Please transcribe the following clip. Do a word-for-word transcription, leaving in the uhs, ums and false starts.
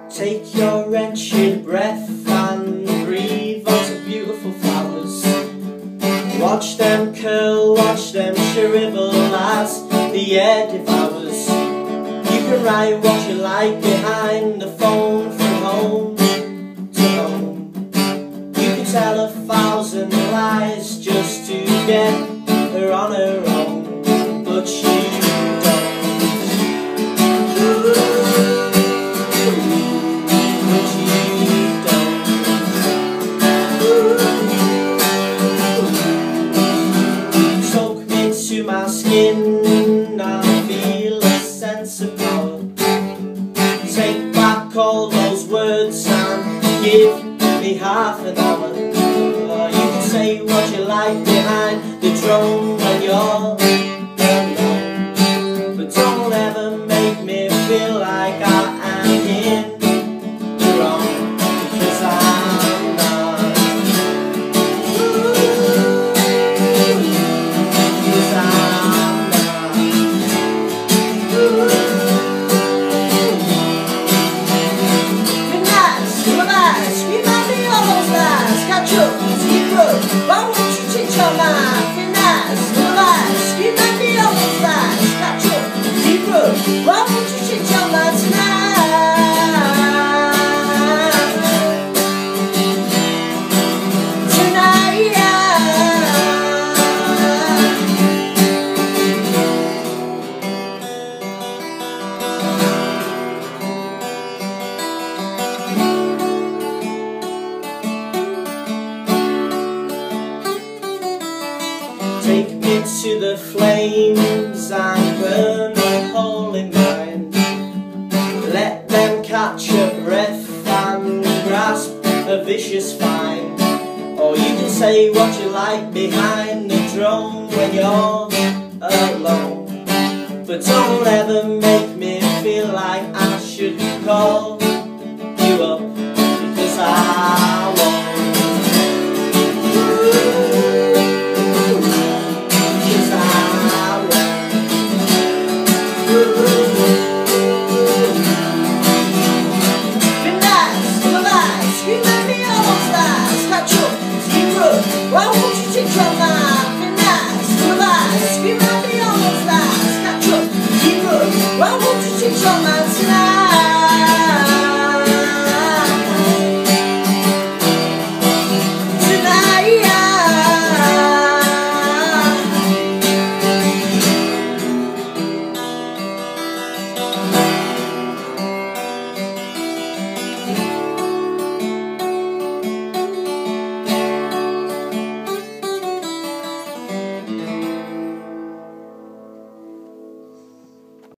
Take your wretched breath and breathe onto beautiful flowers. Watch them curl, watch them shrivel as the air devours. You can write what you like behind the phone from home to home. You can tell a thousand lies just to get her on her own, but she to my skin, I feel a sense of power. Take back all those words and give me half an hour. Or you can say what you like behind the drone when you're alone, but don't ever make me feel like I am in the wrong, because I'm not. Why won't you change your mind? Finesse, relax, you make me almost last. Got your deep root. Why won't you change your mind tonight? Tonight, take me to the flames and burn a hole in mine. Let them catch a breath and grasp a vicious fine. Or you can say what you like behind the drone when you're alone, but don't ever make me feel like I should call